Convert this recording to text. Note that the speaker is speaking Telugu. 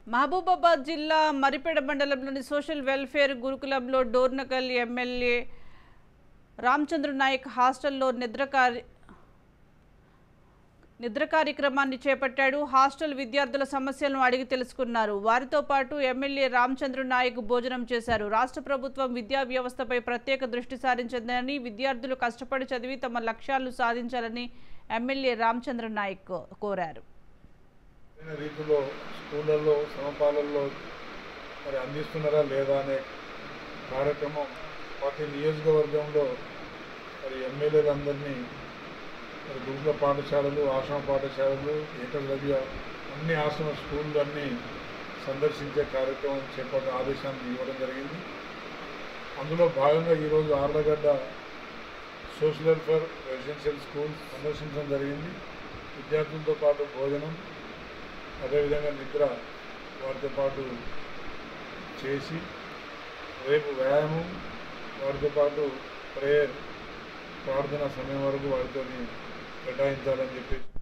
మహబూబాబాద్ జిల్లా మరిపేడ మండలంలోని సోషల్ వెల్ఫేర్ గురుకులంలో డోర్నకల్ ఎమ్మెల్యే రామచంద్ర నాయక్ హాస్టల్లో నిద్ర కార్యక్రమాన్ని చేపట్టాడు. హాస్టల్ విద్యార్థుల సమస్యలను అడిగి తెలుసుకున్నారు. వారితో పాటు ఎమ్మెల్యే రామచంద్ర నాయక్ భోజనం చేశారు. రాష్ట్ర ప్రభుత్వం విద్యా వ్యవస్థపై ప్రత్యేక దృష్టి సారించిందని, విద్యార్థులు కష్టపడి చదివి తమ లక్ష్యాలను సాధించాలని ఎమ్మెల్యే రామచంద్ర నాయక్ కోరారు. రీతిలో స్కూళ్ళల్లో సమపాలనలో మరి అందిస్తున్నారా లేదా అనే కార్యక్రమం ప్రతి నియోజకవర్గంలో మరి ఎమ్మెల్యేలందరినీ మరి గురుకుల పాఠశాలలు, ఆశ్రమ పాఠశాలలు, ఏకలవ్య అన్ని ఆశ్రమ స్కూళ్ళు అన్నీ సందర్శించే కార్యక్రమం చేపట్టే ఆదేశాన్ని ఇవ్వడం జరిగింది. అందులో భాగంగా ఈరోజు Arlagadda social welfare residential school సందర్శించడం జరిగింది. విద్యార్థులతో పాటు భోజనం, అదేవిధంగా నిద్ర వారితో పాటు చేసి రేపు వ్యాయామం, వారితో పాటు ప్రేయర్ ప్రార్థన సమయం వరకు వారితో కేటాయించాలని చెప్పి